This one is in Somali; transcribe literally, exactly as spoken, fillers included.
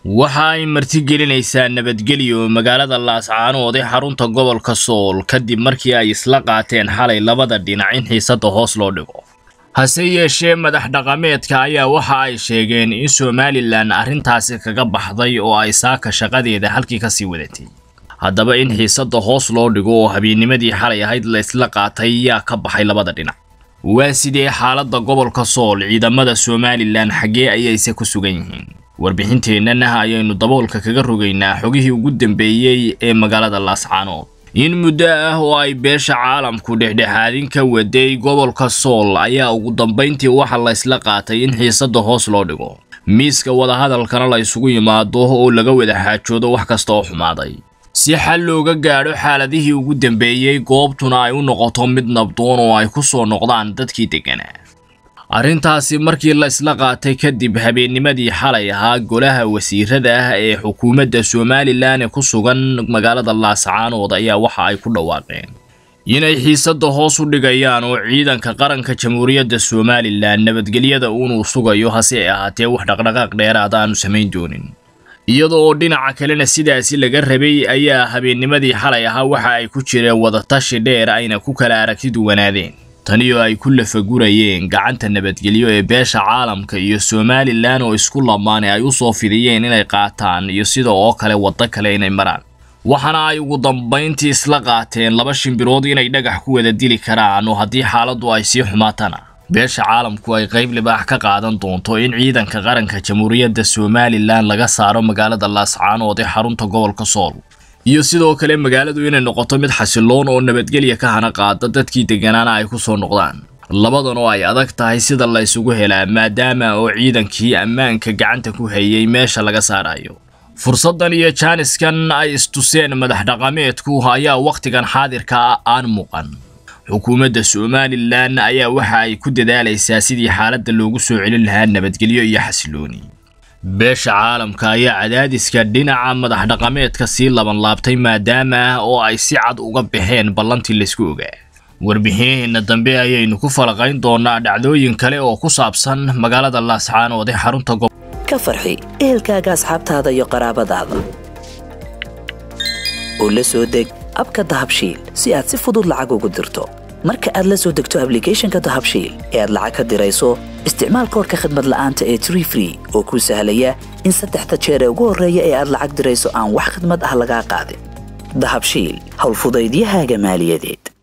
waxa ay martigelinaysaa nabadgelyo magaalada Laascaanood ee xarunta gobolka Sool kadib markii ay isla qaateen xalay labada dhinac in xiisada hoos loo dhigo. hase yeeshee madax dhaqameedka ayaa waxa ay sheegeen in Somaliland arrintaasi kaga baxday oo ay saaka shaqadeeda halkii ka sii wadatay. haddaba in xiisada hoos loo dhigo oo habeennimadii xalay ahayd la isla qaatay yaa ka baxay labada dhinac. waa sidee xaaladda gobolka Sool ciidamada Somaliland xagee ayayse ku sugan yihiin. warbixinteenana ayaynu daboolka kaga rogaynaa xogihii ugu dambeeyay ee magaalada Laascaanood. in muddo ah oo ay beesha caalamku dhexdhexaadin ka waday gobolka Sool ayaa ugu dambeyntii waxa la isla qaatay in xiisada hoos loo dhigo. miiska wada hadalkana la isugu yimaado oo laga wada xaajoodo wax kasta oo xumaaday. si xal looga gaadho xaaladihii ugu dambeeyay goobtuna ay u noqoto mid nabdoon oo ay ku soo noqdaan dadkii deganaa. arrintaasi markii la isla qaatay kadib habeennimadii xalay ahaa golaha wasiirada ah ee xukuumadda Somaliland ee ku sugan magaalada Laascaanood ayaa waxa ay ku dhawaaqeen inay xiisada hoos u dhigayaan oo ciidanka qaranka Jamhuuriyadda Somaliland nabadgelyada uu sugayo hase ahaatee wax dhaqdhaqaaq dheeraad ah aanu samayn doonin. iyadoo dhinaca kalena sidaasi laga rabay ayaa habeennimadii xalay ahaa waxa ay ku jireen wada tashi dheer ayna ku kala aragti duwanaadeen. tani oo ay ku lafagurayeen gacanta nabadgelyo ee beesha caalamka iyo Somaliland oo isku lamaanay ay u soo fidiyeen inay qaataan iyo sidoo oo kale wada kale inay maraan. waxana ay ugu dambeyntii isla qaateen laba shimbirood inay dhagax ku wada dili karaan oo haddii xaaladdu ay sii xumaatana beesha caalamku ay qayb libaax ka qaadan doonto in ciidanka qaranka Jamhuuriyadda Somaliland laga saaro magaalada Laascaanood ee xarunta gobolka Sool. iyo sidoo kale magaaladu inay noqoto mid xasiloon oo nabadgelyo ka hana qaada dadkii deganaana ay ku soo noqdaan. labadan oo ay adag tahay sida la isugu helaa maadaama oo ciidankii ammaanka gacanta ku hayay meesha laga saarayo. fursadan iyo jaaniskan ay istuseen madax dhaqameedku ayaa waqtigan xaadirka aan muuqan. xukuumadda Somaliland ayaa waxa ay ku dadaalaysaa sidii xaaladda loogu soo celin lahaa nabadgelyo iyo xasilooni. beesha caalamka ayaa cadaadiska dhinaca madax dhaqameedka sii laban laabtay maadaama oo ay si cad uga baxeen ballantii la isku ogaa. warbixinna dambe ayaynu ku falaqayn doonaa dhacdooyin kale oo ku saabsan magaalada Laascaanood ee xarunta gobolka. ka farxi ehelkaaga asxaabtaada iyo qaraabadaada. oo la soo deg abka Dahabshiil si aad si fudud lacag ugu dirto. marka aad la soo degto application-ka Dahabshiil ee aad lacag ka dirayso isticmaal koodka khidmad la'aanta ee three free oo ku sahlaya in saddexda jeer ee ugu horreeya ee aad lacag dirayso aan wax khidmad ah laga qaadin. Dahabshiil hawl fudaydiyahaaga maaliyadeed.